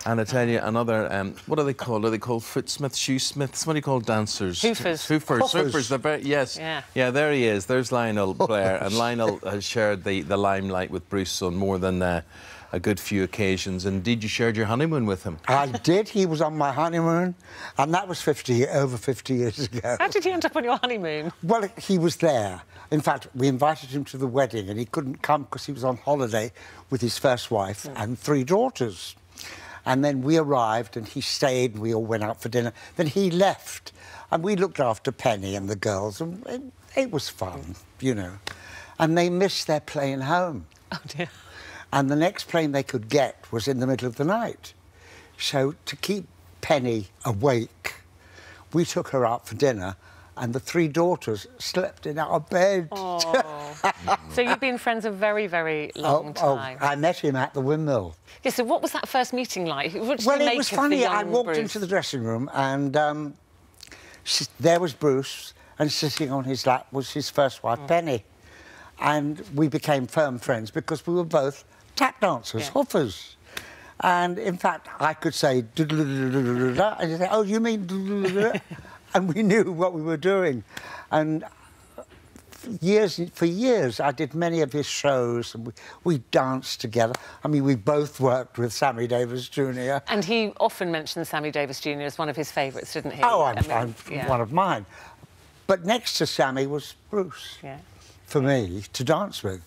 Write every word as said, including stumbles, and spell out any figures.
And I tell you, another, um, what are they called? Are they called footsmiths, shoesmiths? What do you call dancers? Hoofers. Hoofers. Hoofers. Hoofers. They're very, yes. Yeah. Yeah, there he is. There's Lionel Blair. And Lionel has shared the, the limelight with Bruce on more than uh, a good few occasions. Indeed, you shared your honeymoon with him. I did. He was on my honeymoon, and that was fifty, over fifty years ago. How did he end up on your honeymoon? Well, he was there. In fact, we invited him to the wedding, and he couldn't come because he was on holiday with his first wife mm. and three daughters. And then we arrived, and he stayed, and we all went out for dinner. Then he left, and we looked after Penny and the girls, and it, it was fun, you know. And they missed their plane home. Oh, dear. And the next plane they could get was in the middle of the night. So to keep Penny awake, we took her out for dinner, and the three daughters slept in our bed. Oh. So you've been friends a very, very long oh, time. Oh, I met him at the windmill. Yeah, so what was that first meeting like? What did well, you it make was of funny. the young I walked Bruce? into the dressing room, and um, she, there was Bruce, and sitting on his lap was his first wife, mm. Penny. And we became firm friends because we were both tap dancers, yeah. hoofers. And, in fact, I could say, and he'd say, oh, you mean... And we knew what we were doing. And years, for years, I did many of his shows, and we, we danced together. I mean, we both worked with Sammy Davis Junior And he often mentioned Sammy Davis Junior as one of his favourites, didn't he? Oh, I'm, I mean, I'm yeah. one of mine. But next to Sammy was Bruce, yeah. for me, to dance with.